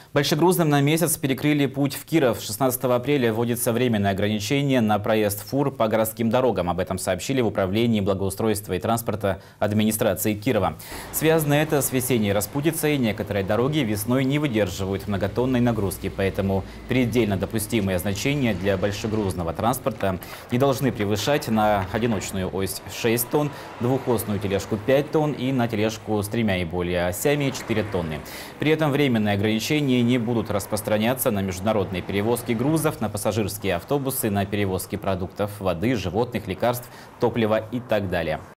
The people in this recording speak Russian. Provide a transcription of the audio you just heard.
Большегрузным на месяц перекрыли путь в Киров. 16 апреля вводится временное ограничение на проезд фур по городским дорогам. Об этом сообщили в Управлении благоустройства и транспорта администрации Кирова. Связано это с весенней распутицей. Некоторые дороги весной не выдерживают многотонной нагрузки, поэтому предельно допустимые значения для большегрузного транспорта не должны превышать на одиночную ось 6 тонн, двухосную тележку 5 тонн и на тележку с 3 и более осями 4 тонны. При этом временное ограничение не будут распространяться на международные перевозки грузов, на пассажирские автобусы, на перевозки продуктов, воды, животных, лекарств, топлива и так далее.